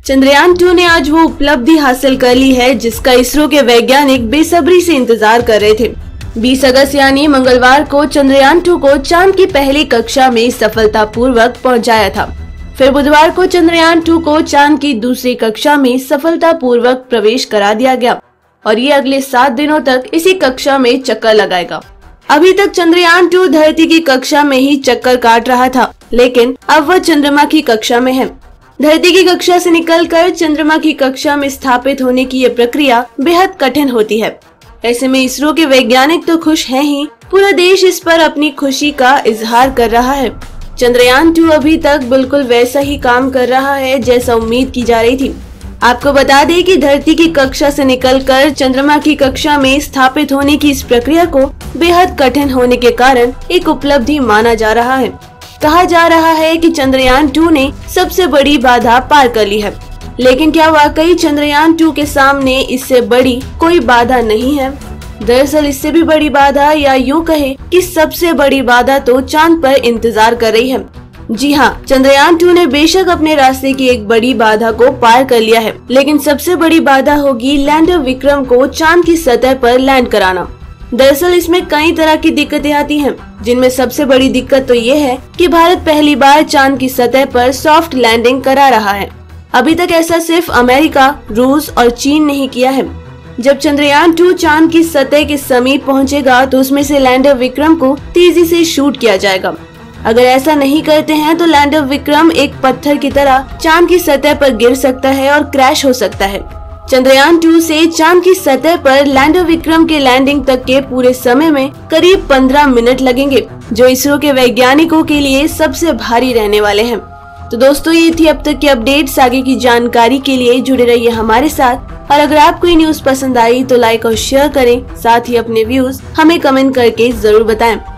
चंद्रयान 2 ने आज वो उपलब्धि हासिल कर ली है जिसका इसरो के वैज्ञानिक बेसब्री से इंतजार कर रहे थे। 20 अगस्त यानी मंगलवार को चंद्रयान 2 को चांद की पहली कक्षा में सफलतापूर्वक पहुंचाया था। फिर बुधवार को चंद्रयान 2 को चांद की दूसरी कक्षा में सफलतापूर्वक प्रवेश करा दिया गया और ये अगले 7 दिनों तक इसी कक्षा में चक्कर लगाएगा। अभी तक चंद्रयान 2 धरती की कक्षा में ही चक्कर काट रहा था, लेकिन अब वह चंद्रमा की कक्षा में है। धरती की कक्षा से निकलकर चंद्रमा की कक्षा में स्थापित होने की यह प्रक्रिया बेहद कठिन होती है। ऐसे में इसरो के वैज्ञानिक तो खुश हैं ही, पूरा देश इस पर अपनी खुशी का इजहार कर रहा है। चंद्रयान 2 अभी तक बिल्कुल वैसा ही काम कर रहा है जैसा उम्मीद की जा रही थी। आपको बता दें कि धरती की कक्षा से निकलकर चंद्रमा की कक्षा में स्थापित होने की इस प्रक्रिया को बेहद कठिन होने के कारण एक उपलब्धि माना जा रहा है। कहा जा रहा है कि चंद्रयान 2 ने सबसे बड़ी बाधा पार कर ली है, लेकिन क्या वाकई चंद्रयान 2 के सामने इससे बड़ी कोई बाधा नहीं है? दरअसल इससे भी बड़ी बाधा, या यूँ कहे कि सबसे बड़ी बाधा तो चांद पर इंतजार कर रही है। जी हाँ, चंद्रयान 2 ने बेशक अपने रास्ते की एक बड़ी बाधा को पार कर लिया है, लेकिन सबसे बड़ी बाधा होगी लैंडर विक्रम को चांद की सतह पर लैंड कराना। दरअसल इसमें कई तरह की दिक्कतें आती हैं, जिनमें सबसे बड़ी दिक्कत तो ये है कि भारत पहली बार चांद की सतह पर सॉफ्ट लैंडिंग करा रहा है। अभी तक ऐसा सिर्फ अमेरिका, रूस और चीन ने ही किया है। जब चंद्रयान 2 चांद की सतह के समीप पहुंचेगा तो उसमें से लैंडर विक्रम को तेजी से शूट किया जाएगा। अगर ऐसा नहीं करते हैं तो लैंडर विक्रम एक पत्थर की तरह चांद की सतह पर गिर सकता है और क्रैश हो सकता है। चंद्रयान 2 से चांद की सतह पर लैंडर विक्रम के लैंडिंग तक के पूरे समय में करीब 15 मिनट लगेंगे, जो इसरो के वैज्ञानिकों के लिए सबसे भारी रहने वाले हैं। तो दोस्तों, ये थी अब तक की अपडेट्स। आगे की जानकारी के लिए जुड़े रहिए हमारे साथ, और अगर आपको ये न्यूज पसंद आई तो लाइक और शेयर करें, साथ ही अपने व्यूज हमें कमेंट करके जरूर बताएं।